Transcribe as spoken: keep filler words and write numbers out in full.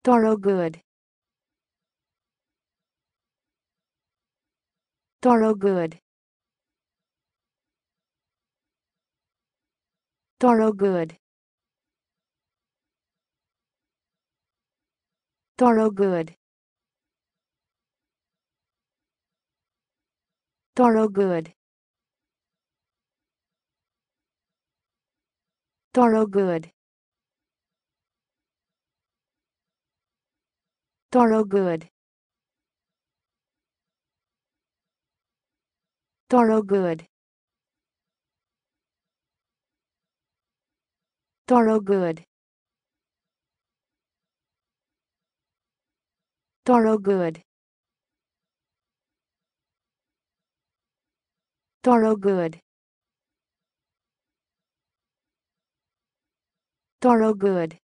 Thorogood. Thorogood. Thorogood. Thorogood. Thorogood. Thorogood. Thorogood. Thorogood. Thorogood. Thorogood. Thorogood. Thorogood.